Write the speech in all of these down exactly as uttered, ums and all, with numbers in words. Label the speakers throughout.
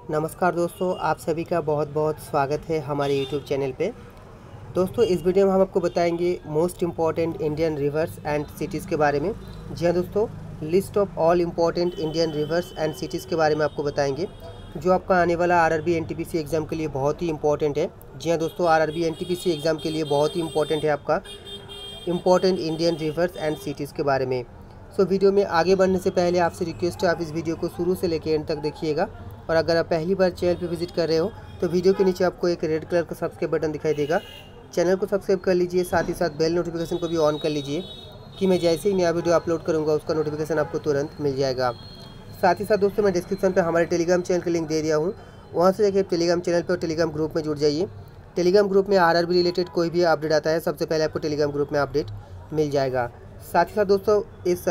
Speaker 1: नमस्कार दोस्तों, आप सभी का बहुत बहुत स्वागत है हमारे यूट्यूब चैनल पे। दोस्तों, इस वीडियो में हम आपको बताएंगे most important Indian rivers and cities के बारे में। जी हाँ दोस्तों, list of all important Indian rivers and cities के बारे में आपको बताएंगे, जो आपका आने वाला आरआरबी एनटीपीसी एग्ज़ाम के लिए बहुत ही इंपॉर्टेंट है। जी हाँ दोस्तों, आरआरबी एनटीपीसी एग्ज़ाम के लिए बहुत ही इंपॉर्टेंट है आपका important Indian rivers and cities के बारे में। सो so, वीडियो में आगे बढ़ने से पहले आपसे रिक्वेस्ट है, आप इस वीडियो को शुरू से लेकर एंड तक देखिएगा। और अगर आप पहली बार चैनल पर विजिट कर रहे हो तो वीडियो के नीचे आपको एक रेड कलर का सब्सक्राइब बटन दिखाई देगा। चैनल को सब्सक्राइब कर लीजिए, साथ ही साथ बेल नोटिफिकेशन को भी ऑन कर लीजिए कि मैं जैसे ही नया वीडियो अपलोड करूँगा उसका नोटिफिकेशन आपको तुरंत मिल जाएगा। साथ ही साथ दोस्तों, मैं डिस्क्रिप्शन पर हमारे टेलीग्राम चैनल का लिंक दे दिया हूँ, वहाँ से जाकर टेलीग्राम चैनल पर और टेलीग्राम ग्रुप में जुड़ जाइए। टेलीग्राम ग्रुप में आर आर बी रिलेटेड कोई भी अपडेट आता है, सबसे पहले आपको टेलीग्राम ग्रुप में अपडेट मिल जाएगा। साथ ही साथ दोस्तों, इस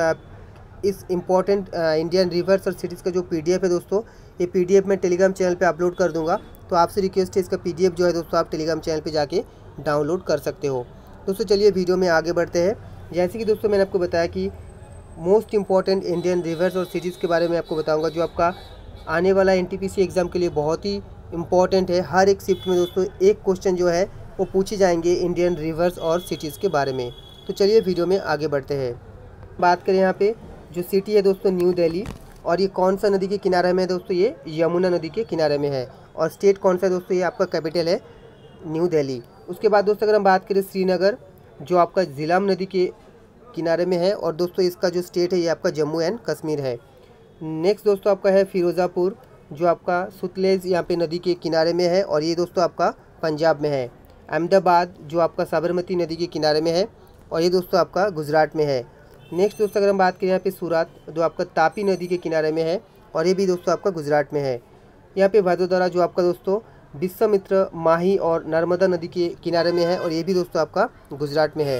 Speaker 1: इस इम्पॉर्टेंट इंडियन रिवर्स और सिटीज़ का जो पीडीएफ है दोस्तों, ये पीडीएफ मैं टेलीग्राम चैनल पे अपलोड कर दूंगा। तो आपसे रिक्वेस्ट है, इसका पीडीएफ जो है दोस्तों आप टेलीग्राम चैनल पे जाके डाउनलोड कर सकते हो। दोस्तों चलिए वीडियो में आगे बढ़ते हैं। जैसे कि दोस्तों मैंने आपको बताया कि मोस्ट इम्पॉर्टेंट इंडियन रिवर्स और सिटीज़ के बारे में आपको बताऊँगा, जो आपका आने वाला N T P C exam के लिए बहुत ही इम्पॉर्टेंट है। हर एक शिफ्ट में दोस्तों एक क्वेश्चन जो है वो पूछे जाएंगे इंडियन रिवर्स और सिटीज़ के बारे में। तो चलिए वीडियो में आगे बढ़ते हैं। बात करें यहाँ पे जो सिटी है दोस्तों, न्यू दिल्ली, और ये कौन सा नदी के किनारे में है दोस्तों, ये यमुना नदी के किनारे में है। और स्टेट कौन सा है दोस्तों, ये आपका कैपिटल है न्यू दिल्ली। उसके बाद दोस्तों अगर हम बात करें श्रीनगर, जो आपका झेलम नदी के किनारे में है, और दोस्तों इसका जो स्टेट है ये आपका जम्मू एंड कश्मीर है। नेक्स्ट दोस्तों आपका है फिरोज़ापुर, जो आपका सुतलेज यहाँ पे नदी के किनारे में है, और ये दोस्तों आपका पंजाब में है। अहमदाबाद, जो आपका साबरमती नदी के किनारे में है, और ये दोस्तों आपका गुजरात में है। नेक्स्ट दोस्तों अगर हम बात करें यहाँ पे सूरत, जो आपका तापी नदी के किनारे में है, और ये भी दोस्तों आपका गुजरात में है। यहाँ पे वडोदरा, जो आपका दोस्तों विश्वामित्र, माही और नर्मदा नदी के किनारे में है, और ये भी दोस्तों आपका गुजरात में है।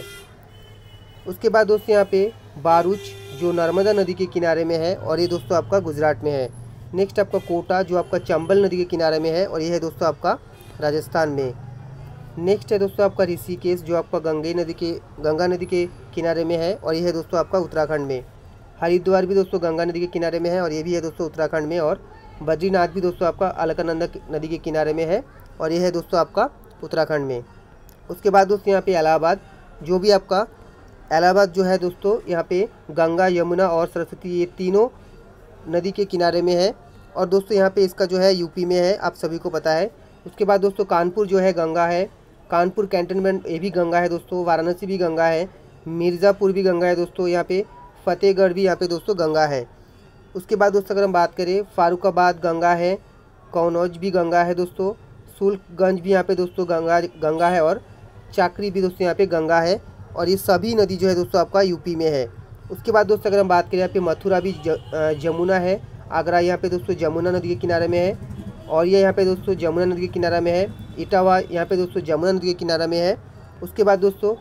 Speaker 1: उसके बाद दोस्तों यहाँ पे बारूच, जो नर्मदा नदी के किनारे में है, और ये दोस्तों आपका गुजरात में है। नेक्स्ट आपका कोटा, जो आपका चंबल नदी के किनारे में है, और ये है दोस्तों आपका राजस्थान में। नेक्स्ट है दोस्तों आपका ऋषिकेश, जो आपका गंगे नदी के गंगा नदी के किनारे में है, और ये है दोस्तों आपका उत्तराखंड में। हरिद्वार भी दोस्तों गंगा नदी के किनारे में है, और ये भी है दोस्तों उत्तराखंड में। और बद्रीनाथ भी दोस्तों आपका अलकनंदा नदी के किनारे में है, और ये है दोस्तों आपका उत्तराखंड में। उसके बाद दोस्तों यहाँ पे इलाहाबाद, जो भी आपका इलाहाबाद जो है दोस्तों, यहाँ पे गंगा, यमुना और सरस्वती, ये तीनों नदी के किनारे में है, और दोस्तों यहाँ पे इसका जो है यूपी में है, आप सभी को पता है। उसके बाद दोस्तों कानपुर जो है गंगा है, कानपुर कैंटनमेंट ये भी गंगा है दोस्तों। वाराणसी भी गंगा है, मिर्ज़ापुर भी गंगा है दोस्तों। यहाँ पे फतेहगढ़ भी यहाँ पे दोस्तों गंगा है। उसके बाद दोस्तों अगर हम बात करें, फारुखाबाद गंगा है, कन्नौज भी गंगा है दोस्तों, सुल्तानगंज भी यहाँ पे दोस्तों गंगा गंगा है, और चाकरी भी दोस्तों यहाँ पे गंगा है। और ये सभी नदी जो है दोस्तों आपका यूपी में है। उसके बाद दोस्तों अगर हम बात करें, यहाँ पे मथुरा भी जमुना है, आगरा यहाँ पे दोस्तों जमुना नदी के किनारे में है, और ये यहाँ पे दोस्तों जमुना नदी के किनारा में है। इटावा यहाँ पे दोस्तों जमुना नदी के किनारा में है। उसके बाद दोस्तों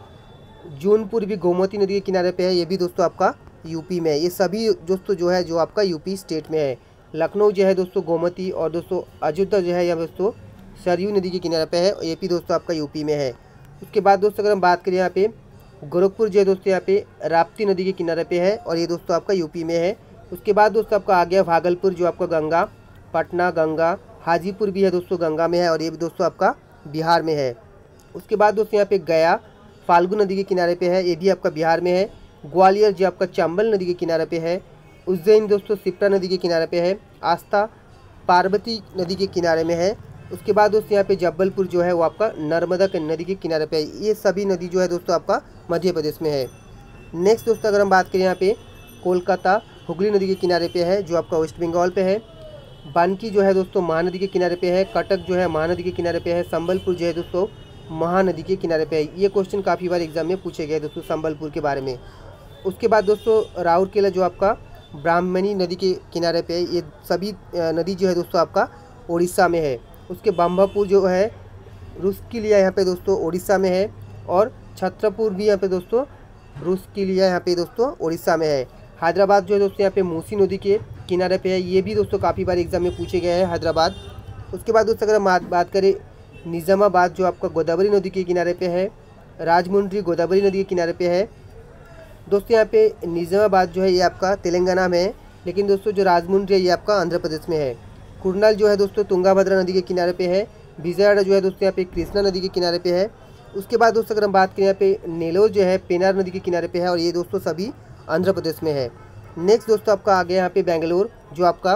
Speaker 1: जौनपुर भी गोमती नदी के किनारे पे है, ये भी दोस्तों आपका यूपी में है। ये सभी दोस्तों जो है जो आपका यूपी स्टेट में है। लखनऊ जो है दोस्तों गोमती, और दोस्तों अयोध्या जो है यहाँ दोस्तों सरयू नदी के किनारे पे है, ये भी दोस्तों आपका यूपी में है। उसके बाद दोस्तों अगर हम बात करें, यहाँ पे गोरखपुर जो है दोस्तों यहाँ पे राप्ती नदी के किनारे पे है, और ये दोस्तों आपका यूपी में है। उसके बाद दोस्तों आपका आ गया भागलपुर, जो आपका गंगा, पटना गंगा, हाजीपुर भी है दोस्तों गंगा में है, और ये भी दोस्तों आपका बिहार में है। उसके बाद दोस्तों यहाँ पे गया फाल्गु नदी के किनारे पे है, ये भी आपका बिहार में है। ग्वालियर जो आपका चंबल नदी के किनारे पे है। उज्जैन दोस्तों सिप्रा नदी के किनारे पे है। आस्था पार्वती नदी के किनारे में है। उसके बाद दोस्तों यहाँ पे जबलपुर जो है वो आपका नर्मदा के नदी के किनारे पे है। ये सभी नदी जो है दोस्तों आपका मध्य प्रदेश में है। नेक्स्ट दोस्तों अगर हम बात करें, यहाँ पे कोलकाता हुगली नदी के किनारे पे है, जो आपका वेस्ट बंगाल पे है। बानकी जो है दोस्तों महानदी के किनारे पे है। कटक जो है महानदी के किनारे पे है। संबलपुर जो है दोस्तों महानदी के किनारे पे है। ये क्वेश्चन काफ़ी बार एग्जाम में पूछे गए दोस्तों संबलपुर के बारे में। उसके बाद दोस्तों राउरकेला जो आपका ब्राह्मणी नदी के किनारे पे है। ये सभी नदी जो है दोस्तों आपका उड़ीसा में है। उसके बम्बापुर जो है रुस्किलिया यहाँ पे दोस्तों उड़ीसा में है, और छत्रपुर भी यहाँ पे दोस्तों रुस्किलिया यहाँ पे दोस्तों उड़ीसा में है। हैदराबाद जो है दोस्तों यहाँ पे मूसी नदी के किनारे पे है। ये भी दोस्तों काफ़ी बार एग्जाम में पूछे गए हैं हैदराबाद। उसके बाद दोस्तों अगर हम बात करें, निज़ामाबाद जो आपका गोदावरी नदी के किनारे पे है। राजमुंड्री गोदावरी नदी के किनारे पे है दोस्तों। यहाँ पे निज़ामाबाद जो है ये आपका तेलंगाना में है, लेकिन दोस्तों जो राजमुंड्री है ये आपका आंध्र प्रदेश में है। कुर्नाल जो है दोस्तों तुंगाभद्रा नदी के किनारे पे है। विजयवाड़ा जो है दोस्तों यहाँ पे कृष्णा नदी के किनारे पे है। उसके बाद दोस्तों अगर हम बात करें यहाँ पे नेलोर जो है पेनार नदी के किनारे पे है और ये दोस्तों सभी आंध्र प्रदेश में है। नेक्स्ट दोस्तों आपका आ गया यहाँ पे बेंगलोर जो आपका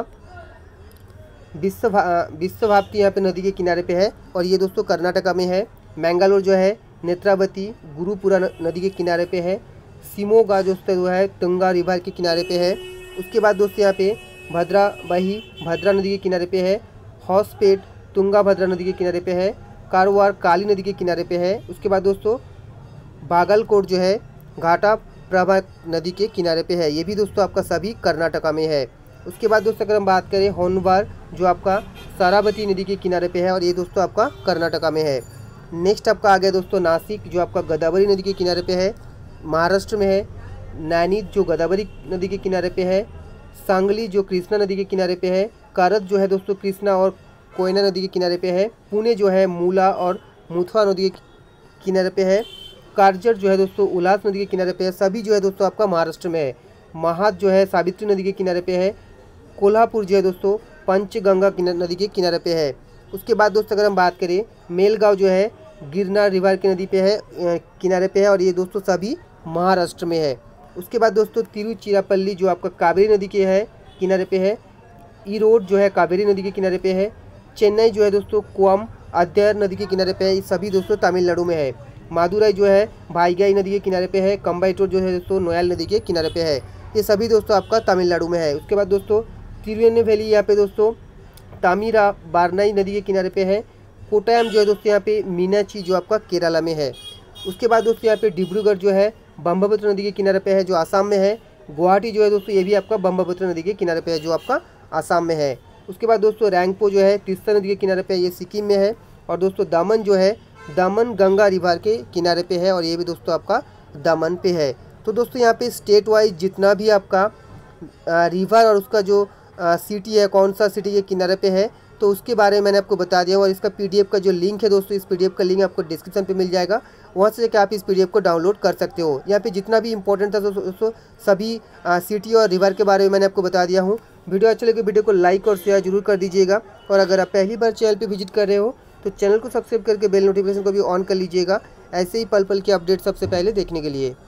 Speaker 1: विश्व विश्वभारती यहाँ पे नदी के किनारे पे है और ये दोस्तों कर्नाटका में है। मैंगालोर जो है नेत्रावती गुरुपुरा नदी के किनारे पे है। शिमोगा दोस्तों जो है तुंगा रिवर के किनारे पे है। उसके बाद दोस्तों यहाँ पे भद्राबाही भद्रा नदी के किनारे पे है। हॉसपेट तुंगा भद्रा नदी के किनारे पे है। कारवार काली नदी के किनारे पे है। उसके बाद दोस्तों बागलकोट जो है घाटा प्रभा नदी के किनारे पे है। ये भी दोस्तों आपका सभी कर्नाटका में है। उसके बाद दोस्तों अगर हम बात करें होनवार जो आपका शरावती नदी के किनारे पे है और ये दोस्तों आपका कर्नाटका में है। नेक्स्ट आपका आ गया दोस्तों नासिक जो आपका गोदावरी नदी के किनारे पे है, महाराष्ट्र में है। नैनीत जो गोदावरी नदी के किनारे पे है। सांगली जो कृष्णा नदी के किनारे पे है। कारत जो है दोस्तों कृष्णा और कोयना नदी के किनारे पे है। पुणे जो है मूला और मुथवा नदी के किनारे पे है। कारजर जो है दोस्तों उल्लास नदी के किनारे पे है। सभी जो है दोस्तों आपका महाराष्ट्र में है। महात जो है सावित्री नदी के किनारे पे है। कोल्हापुर जो है दोस्तों पंचगंगा नदी के किनारे पे है। उसके बाद दोस्तों अगर हम बात करें मेलगांव जो है गिरनार रिवर की नदी पे है किनारे पे है और ये दोस्तों सभी महाराष्ट्र में है। उसके बाद दोस्तों तिरुचिरापल्ली जो आपका कावेरी नदी के है किनारे पे है। ईरोड जो है कावेरी नदी के किनारे पे है। चेन्नई जो है दोस्तों कोम अद्यर नदी के किनारे पे है। ये सभी दोस्तों तमिलनाडु में है। मादुराई जो है भाईगाई नदी के किनारे पे है। कम्बाइटोर जो है दोस्तों नोयाल नदी के किनारे पे है। ये सभी दोस्तों आपका तमिलनाडु में है। उसके बाद दोस्तों तिरुनेलवेली यहाँ पे दोस्तों तामीरा बारनाई नदी के किनारे पे है। कोटायम जो है दोस्तों यहाँ पे मीनाची जो आपका केरला में है। उसके बाद दोस्तों यहाँ पे डिब्रूगढ़ जो है ब्रह्मपुत्र नदी के किनारे पे है जो आसाम में है। गुवाहाटी जो है दोस्तों ये भी आपका ब्रह्मपुत्र नदी के किनारे पे है जो आपका आसाम में है। उसके बाद दोस्तों रैंगपो जो है तीस्ता नदी के किनारे पे है, ये सिक्किम में है। और दोस्तों दमन जो है दमन गंगा रिवर के किनारे पे है और ये भी दोस्तों आपका दमन पे है। तो दोस्तों यहाँ पे स्टेट वाइज जितना भी आपका रिवर और उसका जो सिटी है कौन सा सिटी के किनारे पे है तो उसके बारे में मैंने आपको बता दिया। और इसका पीडीएफ का जो लिंक है दोस्तों इस पीडीएफ का लिंक आपको डिस्क्रिप्शन पे मिल जाएगा, वहाँ से जाकर आप इस पीडीएफ को डाउनलोड कर सकते हो। यहाँ पे जितना भी इंपॉर्टेंट था दोस्तों सभी सिटी और रिवर के बारे में मैंने आपको बता दिया हूँ। वीडियो अच्छा लगे वीडियो को लाइक और शेयर जरूर कर दीजिएगा। और अगर आप पहली बार चैनल पर विजिट कर रहे हो तो चैनल को सब्सक्राइब करके बेल नोटिफिकेशन को भी ऑन कर लीजिएगा, ऐसे ही पल पल के अपडेट सबसे पहले देखने के लिए।